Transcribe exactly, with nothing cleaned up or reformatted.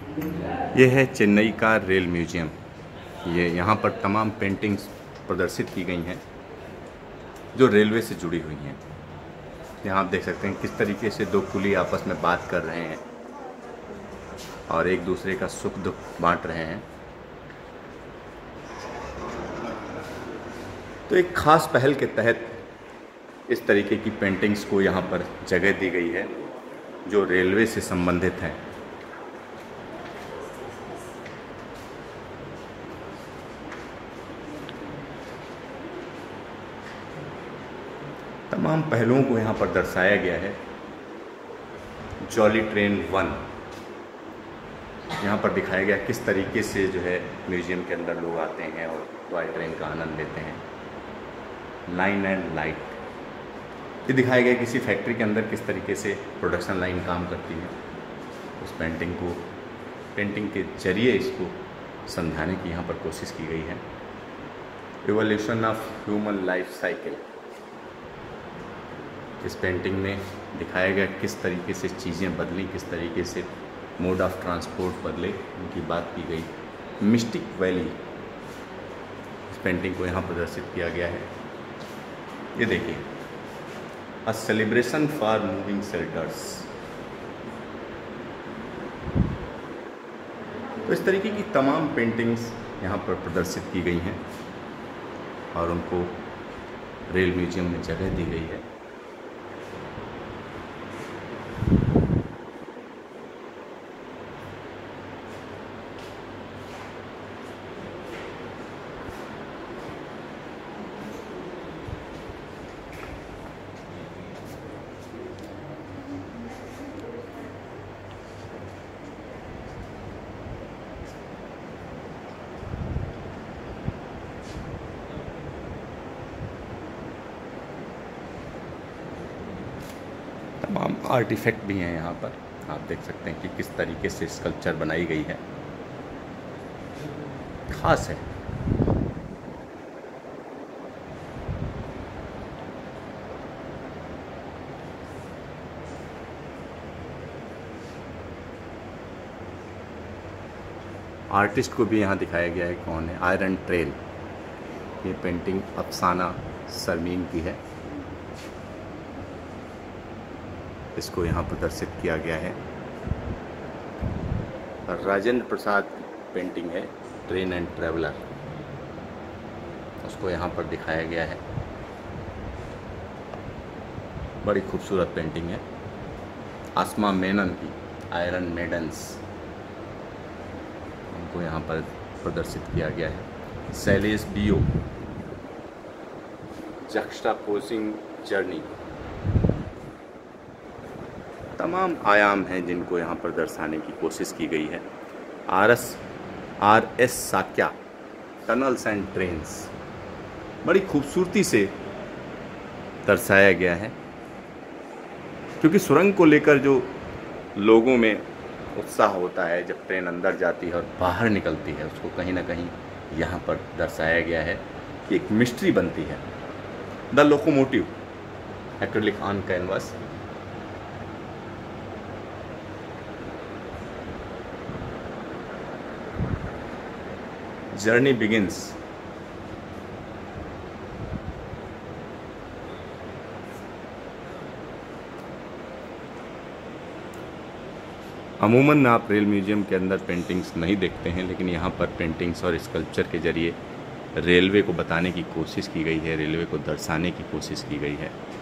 ये है चेन्नई का रेल म्यूजियम। ये यहाँ पर तमाम पेंटिंग्स प्रदर्शित की गई हैं जो रेलवे से जुड़ी हुई हैं। यहाँ आप देख सकते हैं किस तरीके से दो कुली आपस में बात कर रहे हैं और एक दूसरे का सुख दुख बांट रहे हैं। तो एक खास पहल के तहत इस तरीके की पेंटिंग्स को यहाँ पर जगह दी गई है जो रेलवे से संबंधित हैं। तमाम पहलुओं को यहाँ पर दर्शाया गया है। जॉली ट्रेन वन यहाँ पर दिखाया गया किस तरीके से जो है म्यूजियम के अंदर लोग आते हैं और टॉय ट्रेन का आनंद लेते हैं। लाइन एंड लाइट ये दिखाया गया किसी फैक्ट्री के अंदर किस तरीके से प्रोडक्शन लाइन काम करती है। उस पेंटिंग को पेंटिंग के जरिए इसको समझाने की यहाँ पर कोशिश की गई है। Evolution of human life cycle इस पेंटिंग में दिखाया गया किस तरीके से चीज़ें बदली, किस तरीके से मोड ऑफ ट्रांसपोर्ट बदले, उनकी बात की गई। मिस्टिक वैली इस पेंटिंग को यहाँ प्रदर्शित किया गया है। ये देखिए, a celebration for moving shelters. तो इस तरीके की तमाम पेंटिंग्स यहाँ पर प्रदर्शित की गई हैं और उनको रेल म्यूजियम में जगह दी गई है। तमाम आर्टिफैक्ट भी हैं यहाँ पर। आप देख सकते हैं कि किस तरीके से स्कल्पचर बनाई गई है, खास है। आर्टिस्ट को भी यहाँ दिखाया गया है कौन है। आयरन ट्रेल ये पेंटिंग अफसाना सरमीन की है। इसको यहाँ प्रदर्शित किया गया है। राजेंद्र प्रसाद पेंटिंग है ट्रेन एंड ट्रेवलर, उसको यहाँ पर दिखाया गया है। बड़ी खूबसूरत पेंटिंग है। आसमा मेनन की आयरन मेडन्स, उनको यहाँ पर प्रदर्शित किया गया है। सैलेस बियो जक्स्टापोजिंग जर्नी, तमाम आयाम हैं जिनको यहाँ पर दर्शाने की कोशिश की गई है। आर एस आर एस साक्या टनल्स एंड ट्रेन्स, बड़ी खूबसूरती से दर्शाया गया है क्योंकि सुरंग को लेकर जो लोगों में उत्साह होता है जब ट्रेन अंदर जाती है और बाहर निकलती है, उसको कहीं ना कहीं यहाँ पर दर्शाया गया है कि एक मिस्ट्री बनती है। The locomotive acrylic on canvas, journey begins. अमूमन आप रेल म्यूजियम के अंदर पेंटिंग्स नहीं देखते हैं, लेकिन यहाँ पर पेंटिंग्स और स्कल्पचर के जरिए रेलवे को बताने की कोशिश की गई है, रेलवे को दर्शाने की कोशिश की गई है।